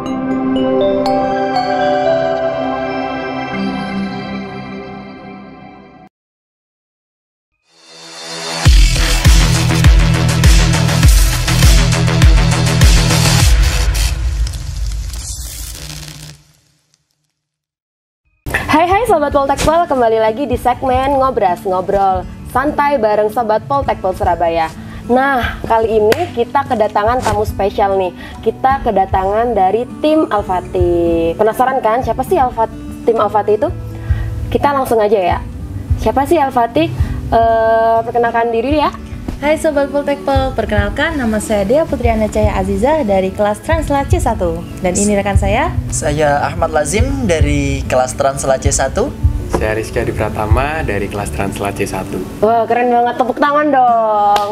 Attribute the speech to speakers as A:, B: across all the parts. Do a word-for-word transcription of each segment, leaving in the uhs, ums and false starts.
A: Hai hai Sobat Poltekpol, kembali lagi di segmen Ngobras, ngobrol santai bareng Sobat Poltekpol Surabaya. Nah, kali ini kita kedatangan tamu spesial nih. Kita kedatangan dari tim Al-Fatih. Penasaran kan siapa sih Al tim Al-Fatih itu? Kita langsung aja ya. Siapa sih Al-Fatih? Uh, perkenalkan diri ya.
B: Hai Sobat Poltekpol, perkenalkan nama saya Dea Putriana Cahaya Azizah dari kelas Transla C satu. Dan ini rekan saya.
C: Saya Ahmad Lazim dari kelas Transla C satu.
D: Saya Rizky Adi Pratama dari kelas Transla C satu.
A: Wah, keren banget, tepuk tangan dong.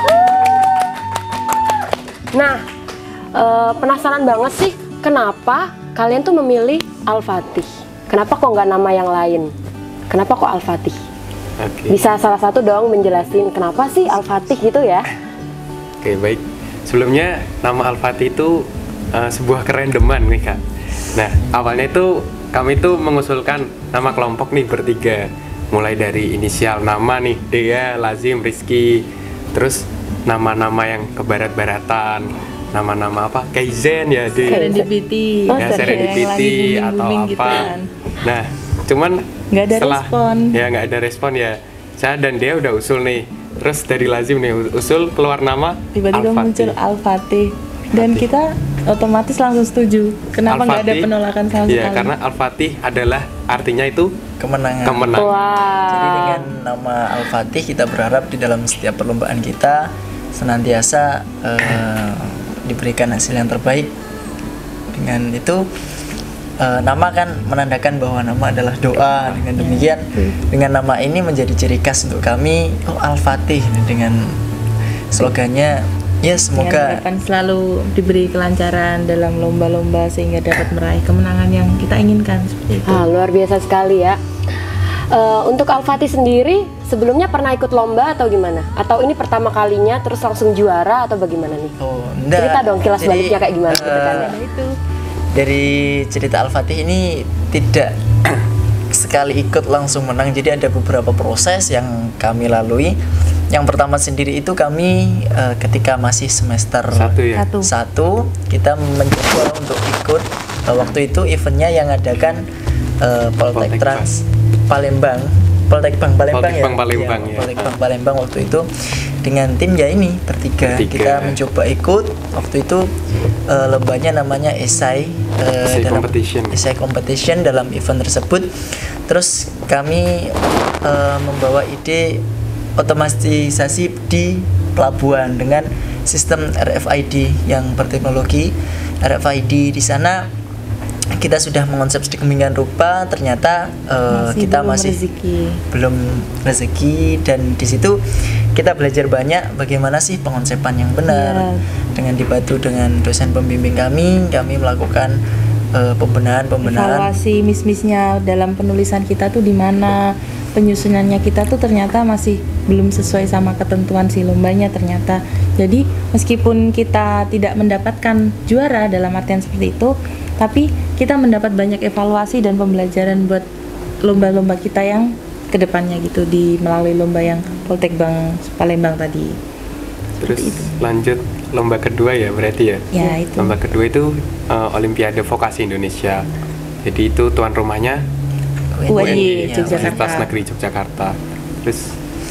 A: Nah, uh, penasaran banget sih kenapa kalian tuh memilih Al-Fatih? Kenapa kok nggak nama yang lain? Kenapa kok Al-Fatih?
D: Okay.
A: Bisa salah satu dong menjelasin kenapa sih Al-Fatih gitu ya?
D: Oke, okay, baik. Sebelumnya nama Al-Fatih itu uh, sebuah kerandoman nih Kak. Nah, awalnya itu kami itu mengusulkan nama kelompok nih bertiga. Mulai dari inisial nama nih, Dea, Lazim, Rizky. Terus nama-nama yang ke barat-baratan. Nama-nama apa? Kaizen ya, Dea.
B: Serendipity.
D: Ya, serendipity atau apa. Gitu kan. Nah, cuman
B: nggak ada
D: setelah,
B: respon
D: ya nggak ada respon ya saya dan dia udah usul nih, terus dari Lazim nih usul keluar nama
B: tiba-tiba muncul Al-Fatih dan Fatih. Kita otomatis langsung setuju. Kenapa nggak ada penolakan sama sekali?
D: Ya karena Al-Fatih adalah artinya itu
C: kemenangan,
D: kemenangan.
A: Wow.
C: Jadi dengan nama Al-Fatih kita berharap di dalam setiap perlombaan kita senantiasa uh, diberikan hasil yang terbaik. Dengan itu Uh, nama kan menandakan bahwa nama adalah doa. Dengan demikian, dengan nama ini menjadi ciri khas untuk kami. Oh, Al-Fatih dengan slogannya ya semoga
B: akan selalu diberi kelancaran dalam lomba-lomba sehingga dapat meraih kemenangan yang kita inginkan seperti itu.
A: Ah, luar biasa sekali ya. Uh, untuk Al-Fatih sendiri sebelumnya pernah ikut lomba atau gimana? Atau ini pertama kalinya terus langsung juara atau bagaimana nih?
C: Oh, enggak.
A: Cerita dong kilas
C: Jadi,
A: baliknya kayak gimana?
C: Uh,
B: itu.
C: Dari cerita Al-Fatih ini tidak sekali ikut langsung menang, jadi ada beberapa proses yang kami lalui. Yang pertama sendiri itu kami uh, ketika masih semester
D: satu, ya?
C: satu. satu kita mencoba untuk ikut uh, waktu itu eventnya yang adakan uh, Poltek Trans Palembang, Poltek Bank Palembang
D: Poltek
C: ya,
D: Bank Palembang,
C: ya,
D: ya.
C: Poltek Bank Palembang waktu itu dengan tim ya ini bertiga,
D: bertiga.
C: Kita mencoba ikut waktu itu uh, lombanya namanya esai uh,
D: esai
C: dalam
D: competition.
C: esai competition dalam event tersebut. Terus kami uh, membawa ide otomatisasi di pelabuhan dengan sistem R F I D yang berteknologi R F I D. Di sana kita sudah mengonsep sedemikian rupa, ternyata uh,
B: masih
C: kita
B: belum
C: masih
B: rezeki.
C: belum rezeki, dan di situ kita belajar banyak bagaimana sih pengonsepan yang benar. Ya. Dengan dibantu dengan dosen pembimbing kami, kami melakukan uh, pembenahan-pembenahan.
B: Evaluasi miss-missnya dalam penulisan kita tuh di mana, penyusunannya kita tuh ternyata masih belum sesuai sama ketentuan si lombanya ternyata. Jadi meskipun kita tidak mendapatkan juara dalam artian seperti itu, tapi kita mendapat banyak evaluasi dan pembelajaran buat lomba-lomba kita yang kedepannya gitu di melalui lomba yang Poltek Bank Palembang tadi.
D: Terus lanjut lomba kedua ya berarti ya?
B: Ya itu.
D: Lomba kedua itu uh, Olimpiade Vokasi Indonesia. Jadi itu tuan rumahnya
B: U N Y
D: Universitas Negeri Yogyakarta. Terus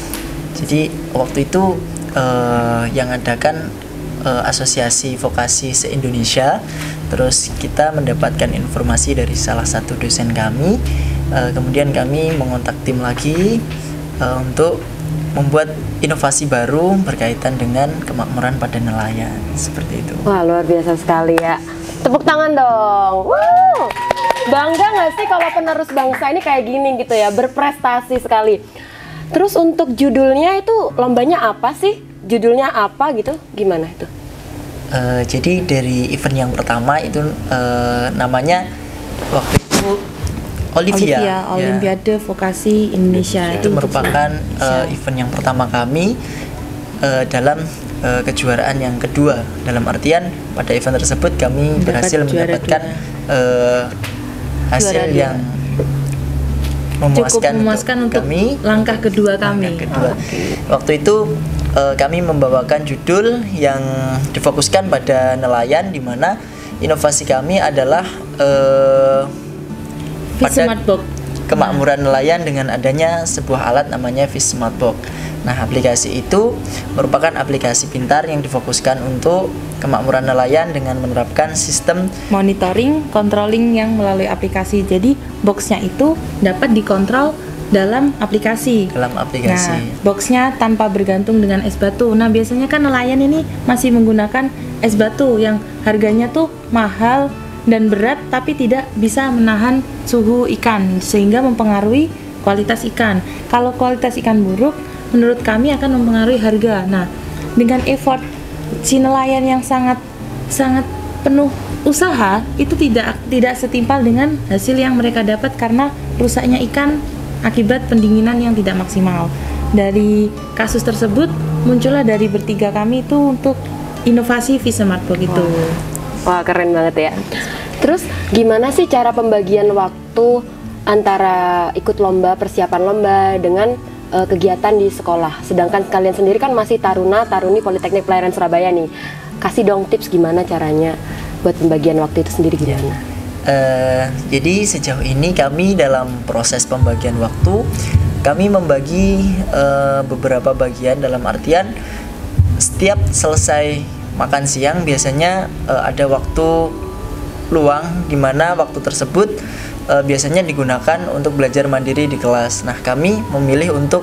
C: jadi waktu itu uh, yang adakan uh, Asosiasi Vokasi se-Indonesia. Terus kita mendapatkan informasi dari salah satu dosen kami. Uh, kemudian kami mengontak tim lagi uh, untuk membuat inovasi baru berkaitan dengan kemakmuran pada nelayan seperti itu.
A: Wah, luar biasa sekali ya. Tepuk tangan dong. Wow. Bangga nggak sih kalau penerus bangsa ini kayak gini gitu ya, berprestasi sekali. Terus untuk judulnya itu lombanya apa sih? Judulnya apa gitu? Gimana itu?
C: Uh, jadi dari event yang pertama itu uh, namanya waktu itu Olivia,
B: Olivia Olimpiade ya. Vokasi Indonesia.
C: Itu merupakan uh, event yang pertama kami uh, dalam uh, kejuaraan yang kedua. Dalam artian pada event tersebut kami
B: Dapat
C: berhasil
B: juara
C: mendapatkan uh, hasil
B: Juara dua.
C: yang memuaskan,
B: Cukup memuaskan untuk,
C: kami.
B: langkah kedua kami.
C: Langkah kedua.
B: Oke.
C: Waktu itu uh, kami membawakan judul yang difokuskan pada nelayan, di mana inovasi kami adalah uh,
B: Fish
C: pada
B: Smart Box.
C: kemakmuran nelayan dengan adanya sebuah alat namanya Fish Smart Box. Nah, aplikasi itu merupakan aplikasi pintar yang difokuskan untuk kemakmuran nelayan dengan menerapkan sistem
B: Monitoring, controlling yang melalui aplikasi. Jadi boxnya itu dapat dikontrol dalam aplikasi.
C: dalam aplikasi.
B: Nah, boxnya tanpa bergantung dengan es batu. Nah, biasanya kan nelayan ini masih menggunakan es batu yang harganya tuh mahal dan berat, tapi tidak bisa menahan suhu ikan sehingga mempengaruhi kualitas ikan. Kalau kualitas ikan buruk, menurut kami akan mempengaruhi harga. Nah, dengan effort si nelayan yang sangat sangat penuh usaha, itu tidak tidak setimpal dengan hasil yang mereka dapat karena rusaknya ikan akibat pendinginan yang tidak maksimal. Dari kasus tersebut muncullah dari bertiga kami itu untuk inovasi Fish Smart Box itu.
A: Wah, keren banget ya. Terus gimana sih cara pembagian waktu antara ikut lomba, persiapan lomba dengan uh, kegiatan di sekolah? Sedangkan kalian sendiri kan masih taruna, taruni Politeknik Pelayaran Surabaya nih. Kasih dong tips gimana caranya buat pembagian waktu itu sendiri gimana?
C: Uh, jadi sejauh ini kami dalam proses pembagian waktu, kami membagi uh, beberapa bagian, dalam artian setiap selesai makan siang biasanya uh, ada waktu luang, di mana waktu tersebut uh, biasanya digunakan untuk belajar mandiri di kelas. Nah, kami memilih untuk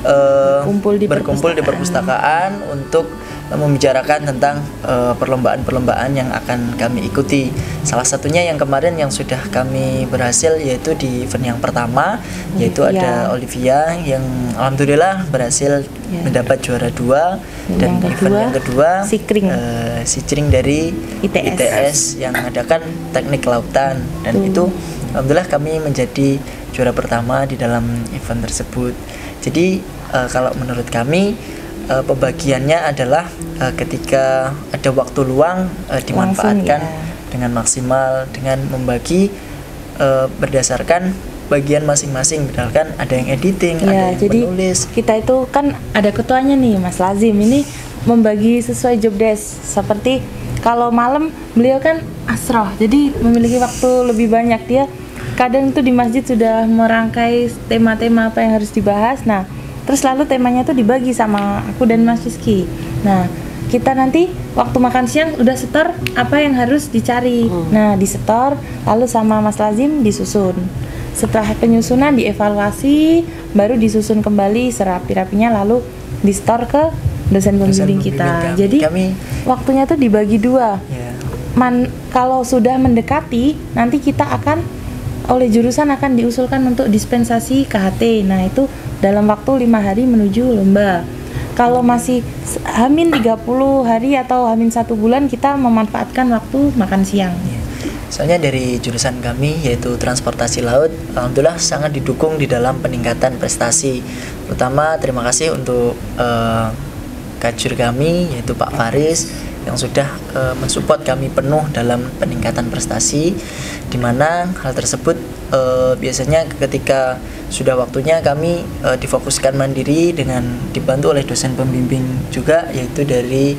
C: uh,
B: Berkumpul di
C: berkumpul di perpustakaan untuk uh, membicarakan tentang uh, perlombaan-perlombaan yang akan kami ikuti. Salah satunya yang kemarin yang sudah kami berhasil yaitu di event yang pertama, yaitu
B: Olivia.
C: ada Olivia yang alhamdulillah berhasil
B: Ya.
C: mendapat juara dua.
B: Dan
C: Dan
B: yang
C: event
B: kedua,
C: yang kedua
B: Sikring.
C: uh, Sikring dari
B: I T S.
C: I T S yang mengadakan teknik kelautan, dan
B: Betul.
C: itu alhamdulillah kami menjadi juara pertama di dalam event tersebut. Jadi uh, kalau menurut kami uh, pembagiannya adalah uh, ketika ada waktu luang uh, dimanfaatkan
B: Langsung, ya.
C: dengan maksimal dengan membagi uh, berdasarkan bagian masing-masing, misalkan ada yang editing, ada
B: Ya,
C: yang
B: jadi
C: menulis.
B: kita itu kan ada ketuanya nih, Mas Lazim. Ini membagi sesuai job desk. Seperti kalau malam beliau kan asroh, jadi memiliki waktu lebih banyak. Dia kadang itu di masjid sudah merangkai tema-tema apa yang harus dibahas. Nah, terus lalu temanya tuh dibagi sama aku dan Mas Rizky. Nah, kita nanti waktu makan siang udah setor apa yang harus dicari. Nah, disetor, lalu sama Mas Lazim disusun. Setelah penyusunan dievaluasi, baru disusun kembali serapi-rapinya, lalu di-store ke dosen pembimbing
C: pembimbing
B: kita.
C: kami.
B: Jadi
C: Kami-
B: waktunya tuh dibagi dua.
C: Ya.
B: Man, kalau sudah mendekati, nanti kita akan oleh jurusan akan diusulkan untuk dispensasi K H T. Nah, itu dalam waktu lima hari menuju lomba. Kalau masih s- hamin tiga puluh hari atau hamin satu bulan, kita memanfaatkan waktu makan siang.
C: Soalnya dari jurusan kami yaitu transportasi laut, alhamdulillah sangat didukung di dalam peningkatan prestasi. Terutama terima kasih untuk uh, kajur kami yaitu Pak Faris yang sudah uh, mensupport kami penuh dalam peningkatan prestasi, di mana hal tersebut uh, biasanya ketika sudah waktunya kami uh, difokuskan mandiri dengan dibantu oleh dosen pembimbing juga, yaitu dari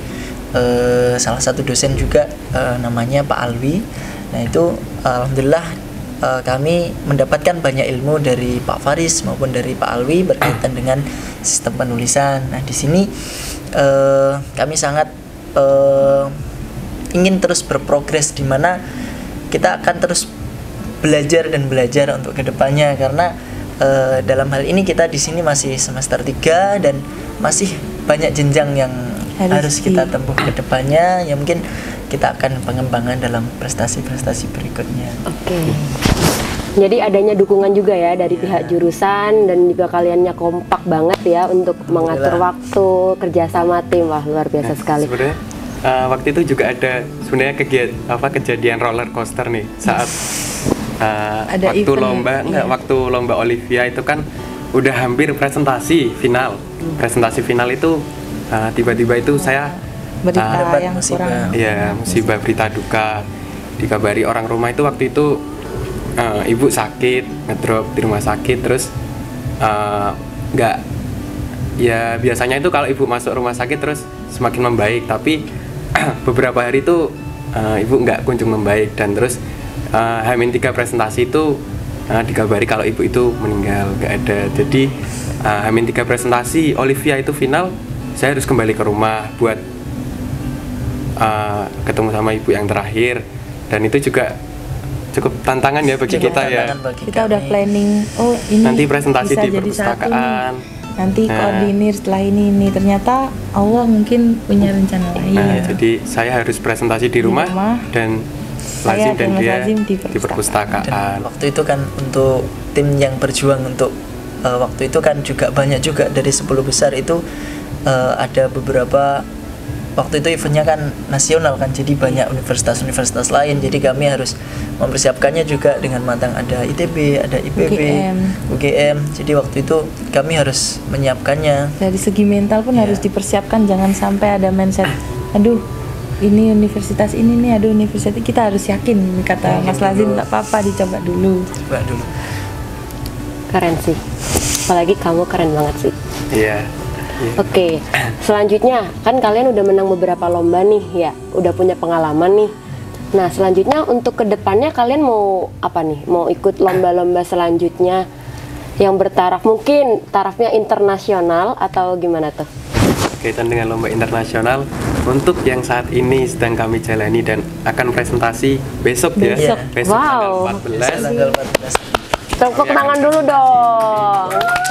C: uh, salah satu dosen juga uh, namanya Pak Alwi. Nah, itu alhamdulillah uh, kami mendapatkan banyak ilmu dari Pak Faris maupun dari Pak Alwi berkaitan dengan sistem penulisan. Nah, di sini uh, kami sangat uh, ingin terus berprogres, di mana kita akan terus belajar dan belajar untuk kedepannya, karena uh, dalam hal ini kita di sini masih semester tiga dan masih banyak jenjang yang
B: Harus
C: harus,
B: di-
C: kita tempuh kedepannya, ya mungkin kita akan pengembangan dalam prestasi-prestasi berikutnya.
A: Oke. Jadi adanya dukungan juga ya dari pihak jurusan, dan juga kaliannya kompak banget ya untuk mengatur waktu, kerjasama tim. Wah, luar biasa sekali.
D: Sebenarnya uh, waktu itu juga ada sebenarnya kegiatan apa kejadian roller coaster nih saat uh,
B: Ada
D: waktu
B: event,
D: lomba enggak
B: iya.
D: waktu lomba Olivia itu kan udah hampir presentasi final. Presentasi final itu uh, tiba-tiba itu saya
B: berita
C: Mendapat
B: yang
C: musibah.
B: kurang.
D: Iya, musibah berita duka. Dikabari orang rumah itu waktu itu eh, ibu sakit, ngedrop di rumah sakit, terus eh, nggak ya biasanya itu kalau ibu masuk rumah sakit terus semakin membaik, tapi beberapa hari itu eh, ibu nggak kunjung membaik, dan terus eh, H tiga presentasi itu eh, dikabari kalau ibu itu meninggal, nggak ada. Jadi eh, H tiga presentasi Olivia itu final, saya harus kembali ke rumah buat uh, ketemu sama ibu yang terakhir, dan itu juga cukup tantangan ya bagi
C: Cukup
D: kita ya.
C: tantangan bagi
B: Kita udah
C: kami.
B: planning, oh ini
D: Nanti presentasi
B: bisa
D: di
B: jadi satu
D: perpustakaan.
B: nih. Nanti
D: Nah.
B: koordinir setelah ini ini ternyata Allah mungkin punya rencana lain.
D: Nah, jadi saya harus presentasi di rumah,
B: rumah.
D: dan
B: Saya
D: Lazim dan
B: dan Mas
D: dia
B: Lazim di
C: Dan
D: di perpustakaan.
C: waktu itu kan untuk tim yang berjuang untuk uh, waktu itu kan juga banyak juga dari sepuluh besar itu uh, ada beberapa. Waktu itu eventnya kan nasional kan, jadi banyak universitas-universitas lain, jadi kami harus mempersiapkannya juga dengan matang. Ada I T B, ada I P B,
B: U G M.
C: U G M, jadi waktu itu kami harus menyiapkannya.
B: Dari segi mental pun
C: Iya.
B: harus dipersiapkan, jangan sampai ada mindset aduh ini universitas ini nih, aduh universitas ini. Kita harus yakin, kata
C: Yakin
B: Mas Lazim,
C: dulu.
B: tak apa-apa dicoba dulu.
C: Coba dulu.
A: Keren sih. Apalagi kamu keren banget sih.
D: Iya. iya.
A: Oke, selanjutnya kan kalian udah menang beberapa lomba nih ya, udah punya pengalaman nih. Nah selanjutnya untuk kedepannya kalian mau apa nih? Mau ikut lomba-lomba selanjutnya yang bertaraf, mungkin tarafnya internasional atau gimana tuh?
D: Kaitan dengan lomba internasional, untuk yang saat ini sedang kami jalani dan akan presentasi besok, ya.
B: Besok.
D: Besok
A: Wow.
D: tanggal empat belas.
C: Besok tanggal empat belas.
A: Tepuk tangan dulu dong.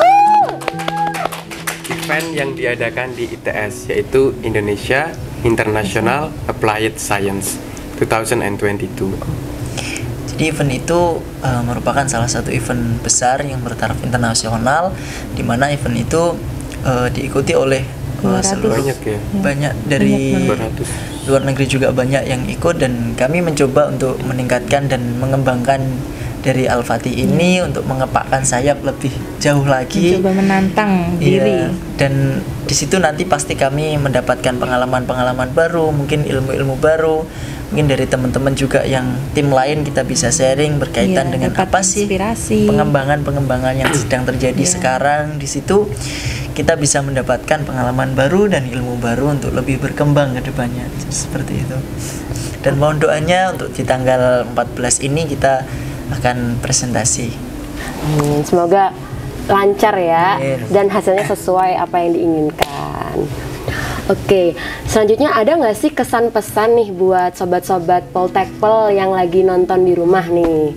D: Event yang diadakan di I T S, yaitu Indonesia International Applied Science dua ribu dua puluh dua.
C: Jadi event itu uh, merupakan salah satu event besar yang bertaraf internasional, di mana event itu uh, diikuti oleh uh,
B: dua ratus.
C: seluruh
D: Banyak ya.
C: banyak dari
D: dua ratus.
C: luar negeri juga banyak yang ikut, dan kami mencoba untuk meningkatkan dan mengembangkan dari Al-Fatih ini untuk mengepakkan sayap lebih jauh lagi.
B: Mencoba menantang diri.
C: Iya, dan di situ nanti pasti kami mendapatkan pengalaman-pengalaman baru, mungkin ilmu-ilmu baru, mungkin dari teman-teman juga yang tim lain kita bisa sharing berkaitan
B: Iya,
C: dengan
B: dapat
C: apa sih
B: inspirasi.
C: pengembangan-pengembangan yang sedang terjadi
B: Iya.
C: sekarang. Di situ kita bisa mendapatkan pengalaman baru dan ilmu baru untuk lebih berkembang ke depannya, seperti itu. Dan mohon doanya untuk di tanggal empat belas ini kita akan presentasi.
A: Hmm, semoga lancar ya
C: Amin.
A: dan hasilnya sesuai apa yang diinginkan. Oke, selanjutnya ada nggak sih kesan pesan nih buat sobat-sobat Poltekpel yang lagi nonton di rumah nih?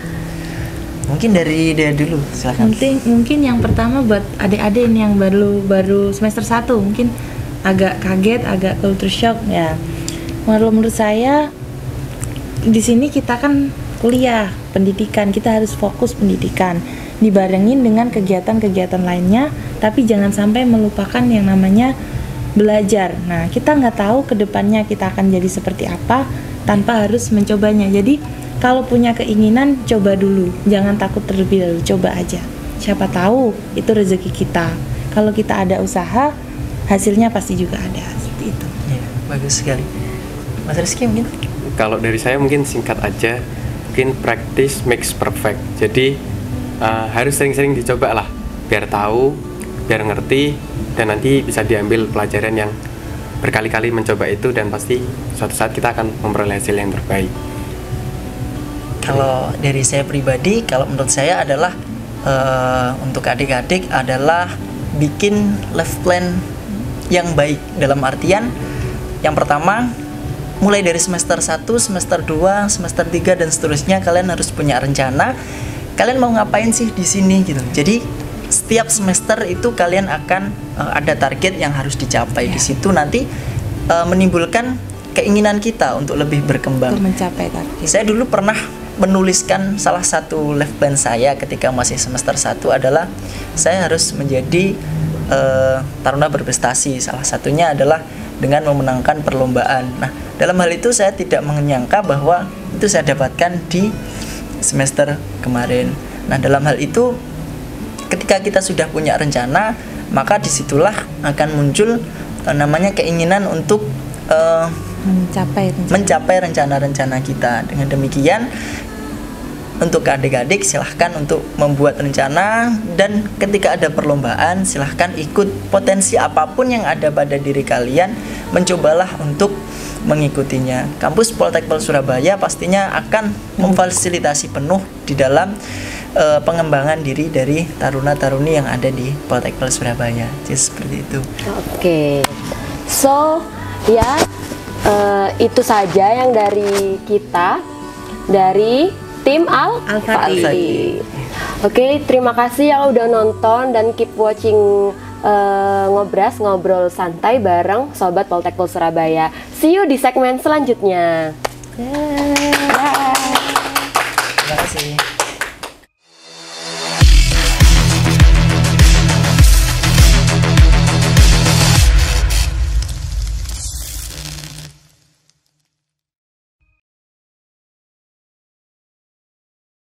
C: Mungkin dari dia dulu, silakan.
B: Mungkin mungkin yang pertama buat adik-adik ini yang baru baru semester satu mungkin agak kaget, agak culture shock ya. Kalau menurut saya di sini kita kan kuliah, pendidikan, kita harus fokus pendidikan dibarengin dengan kegiatan-kegiatan lainnya, tapi jangan sampai melupakan yang namanya belajar. Nah, kita nggak tahu kedepannya kita akan jadi seperti apa tanpa harus mencobanya. Jadi kalau punya keinginan, coba dulu, jangan takut terlebih dahulu, coba aja. Siapa tahu itu rezeki kita. Kalau kita ada usaha, hasilnya pasti juga ada. Seperti itu.
C: Ya, bagus sekali. Mas Rizky mungkin?
D: Kalau dari saya mungkin singkat aja, mungkin practice makes perfect. Jadi uh, harus sering-sering dicoba lah, biar tahu, biar ngerti, dan nanti bisa diambil pelajaran yang berkali-kali mencoba itu, dan pasti suatu saat kita akan memperoleh hasil yang terbaik.
C: Kalau dari saya pribadi, kalau menurut saya adalah uh, untuk adik-adik adalah bikin life plan yang baik, dalam artian yang pertama mulai dari semester satu, semester dua, semester tiga dan seterusnya kalian harus punya rencana. Kalian mau ngapain sih di sini gitu. Jadi setiap semester itu kalian akan uh, ada target yang harus dicapai. Di situ nanti uh, menimbulkan keinginan kita untuk lebih berkembang.
B: Untuk mencapai target.
C: Saya dulu pernah menuliskan salah satu life plan saya ketika masih semester satu adalah saya harus menjadi uh, taruna berprestasi. Salah satunya adalah dengan memenangkan perlombaan. Nah, dalam hal itu saya tidak menyangka bahwa itu saya dapatkan di semester kemarin. Nah, dalam hal itu ketika kita sudah punya rencana, maka disitulah akan muncul uh, namanya keinginan untuk uh,
B: mencapai rencana.
C: mencapai rencana-rencana kita. Dengan demikian, untuk adik-adik silahkan untuk membuat rencana, dan ketika ada perlombaan silahkan ikut. Potensi apapun yang ada pada diri kalian, mencobalah untuk mengikutinya. Kampus Poltekpel Surabaya pastinya akan memfasilitasi penuh di dalam uh, pengembangan diri dari taruna-taruni yang ada di Poltekpel Surabaya. Jadi seperti itu.
A: Oke, so ya uh, itu saja yang dari kita, dari tim Al
B: Al-Fatih.
A: Oke, terima kasih yang udah nonton dan keep watching uh, Ngobras ngobrol santai bareng Sobat Poltekpel Surabaya. See you di segmen selanjutnya.
B: Yeah.
C: Terima kasih.